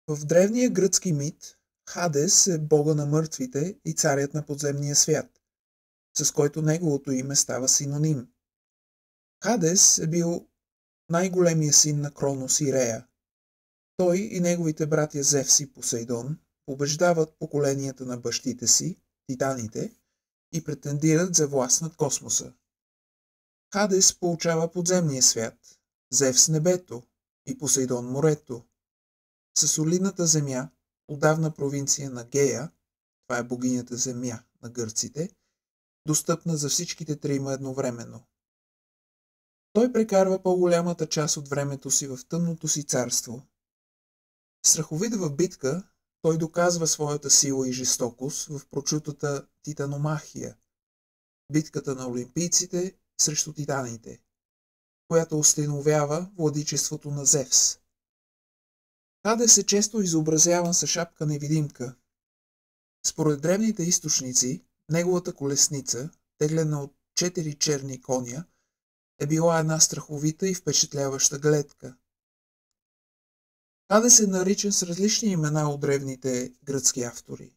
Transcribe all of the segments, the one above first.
В древния гръцки мит Хадес е бога на мъртвите и царят на подземния свят, с който неговото име става синоним. Хадес е бил най-големия син на Кронос и Рея. Той и неговите братя Зевс и Посейдон побеждават поколенията на бащите си, титаните, и претендират за власт над космоса. Хадес получава подземния свят, Зевс небето и Посейдон морето. Със солидната земя, отдавна провинция на Гея, това е богинята земя на гърците, достъпна за всичките трима едновременно. Той прекарва по-голямата част от времето си в тъмното си царство. Страховит в битка, той доказва своята сила и жестокост в прочутата Титаномахия, битката на олимпийците срещу титаните, която установява владичеството на Зевс. Хадес е често изобразяван с шапка-невидимка. Според древните източници, неговата колесница, теглена от 4 черни коня, е била една страховита и впечатляваща гледка. Хадес е наричан с различни имена от древните гръцки автори.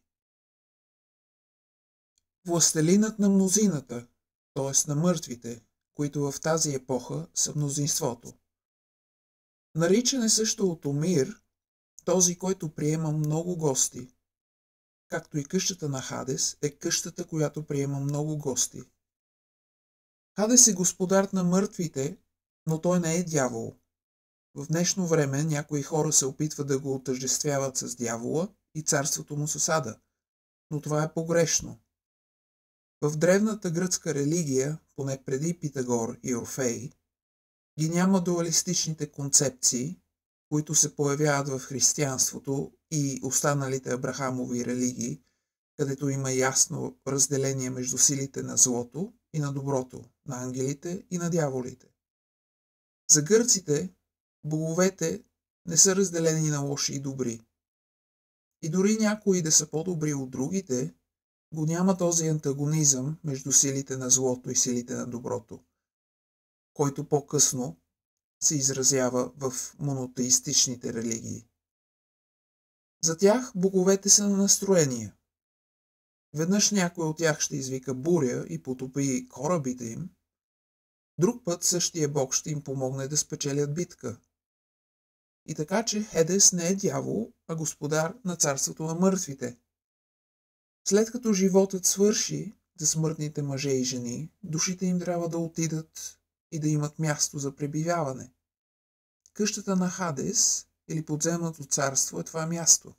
Властелинът на мнозината, т.е. на мъртвите, които в тази епоха са мнозинството. Наричан е също от Омир, този, който приема много гости. Както и къщата на Хадес е къщата, която приема много гости. Хадес е господар на мъртвите, но той не е дявол. В днешно време някои хора се опитват да го отъждествяват с дявола и царството му с ада, но това е погрешно. В древната гръцка религия, поне преди Питагор и Орфей, ги няма дуалистичните концепции, които се появяват в християнството и останалите Абрахамови религии, където има ясно разделение между силите на злото и на доброто, на ангелите и на дяволите. За гърците, боговете не са разделени на лоши и добри. И дори някои да са по-добри от другите, го няма този антагонизъм между силите на злото и силите на доброто, който по-късно се изразява в монотеистичните религии. За тях боговете са на настроения. Веднъж някой от тях ще извика буря и потопи корабите им, друг път същия бог ще им помогне да спечелят битка. И така, че Хедес не е дявол, а господар на царството на мъртвите. След като животът свърши за смъртните мъже и жени, душите им трябва да отидат и да имат място за пребиваване. Къщата на Хадес или подземното царство е това място.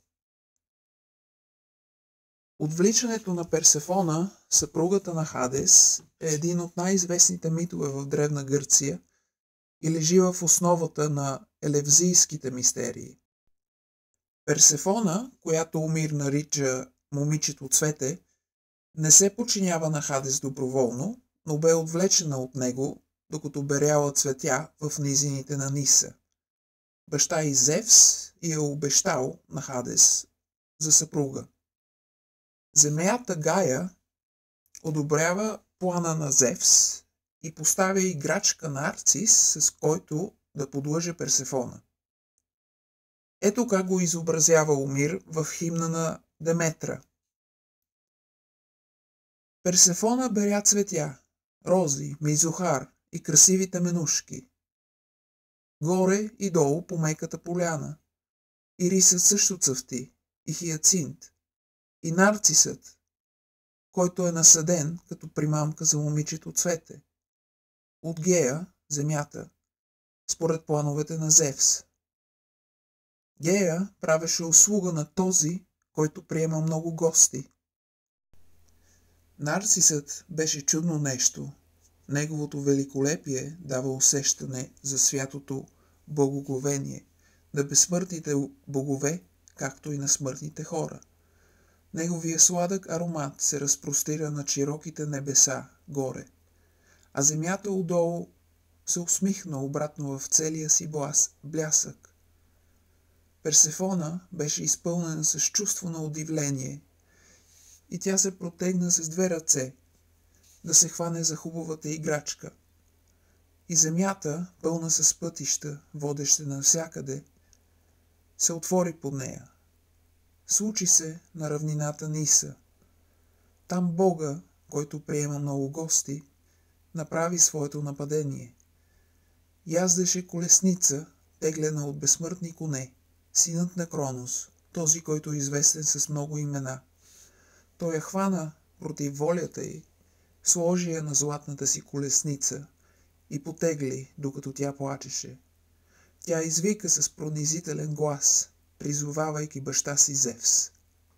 Отвличането на Персефона, съпругата на Хадес, е един от най-известните митове в Древна Гърция и лежи в основата на елевзийските мистерии. Персефона, която Омир нарича момичето цвете, не се подчинява на Хадес доброволно, но бе отвлечена от него, докато беряла цветя в низините на Ниса. Баща и Зевс и е обещал на Хадес за съпруга. Земята Гая одобрява плана на Зевс и поставя играчка Нарцис, с който да подлъже Персефона. Ето как го изобразява Омир в химна на Деметра. Персефона беря цветя, рози, мизохар и красиви теменушки. Горе и долу по меката поляна. Ирисът също цъфти, и хиацинт, и нарцисът, който е насаден като примамка за момичето цвете. От Гея, земята, според плановете на Зевс. Гея правеше услуга на този, който приема много гости. Нарцисът беше чудно нещо. Неговото великолепие дава усещане за святото благоговение на безсмъртните богове, както и на смъртните хора. Неговия сладък аромат се разпростира на широките небеса горе, а земята отдолу се усмихна обратно в целия си блясък. Персефона беше изпълнена с чувство на удивление и тя се протегна с 2 ръце да се хване за хубавата играчка. И земята, пълна с пътища, водещи навсякъде, се отвори под нея. Случи се на равнината Ниса. Там Бога, който приема много гости, направи своето нападение. Яздеше колесница, теглена от безсмъртни коне, синът на Кронос, този, който е известен с много имена. Той я хвана против волята й, сложи я на златната си колесница и потегли, докато тя плачеше. Тя извика с пронизителен глас, призовавайки баща си Зевс.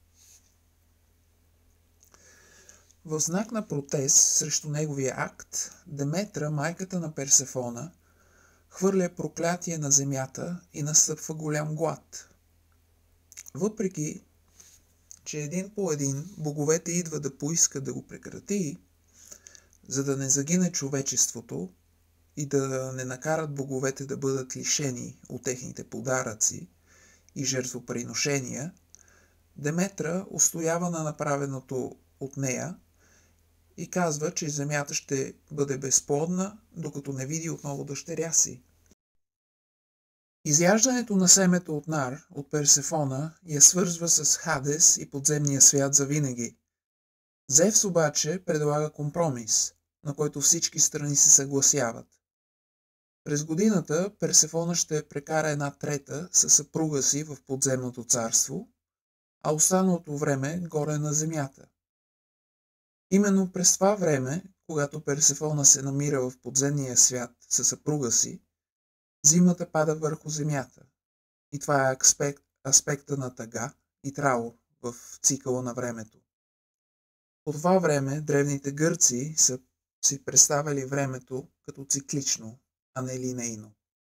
В знак на протест срещу неговия акт, Деметра, майката на Персефона, хвърля проклятие на земята и настъпва голям глад. Въпреки, че един по един боговете идва да поискат да го прекрати, за да не загине човечеството и да не накарат боговете да бъдат лишени от техните подаръци и жертвоприношения, Деметра устоява на направеното от нея и казва, че земята ще бъде безплодна, докато не види отново дъщеря си. Изяждането на семето от Нар, от Персефона, я свързва с Хадес и подземния свят завинаги. Зевс обаче предлага компромис, на който всички страни се съгласяват. През годината Персефона ще прекара 1/3 със съпруга си в подземното царство, а останалото време горе на земята. Именно през това време, когато Персефона се намира в подземния свят със съпруга си, зимата пада върху земята. И това е аспекта на тъга и траур в цикъла на времето. По това време древните гърци са си представили времето като циклично, а не линейно.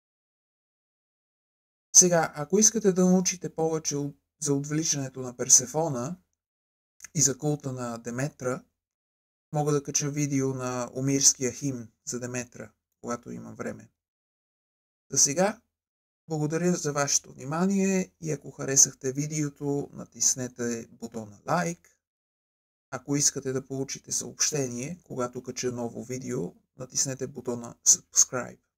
Сега, ако искате да научите повече за отвличането на Персефона и за култа на Деметра, мога да кача видео на Омирския химн за Деметра, когато има време. За сега, благодаря за вашето внимание и ако харесахте видеото, натиснете бутона лайк. Ако искате да получите съобщение, когато кача ново видео, натиснете бутона subscribe.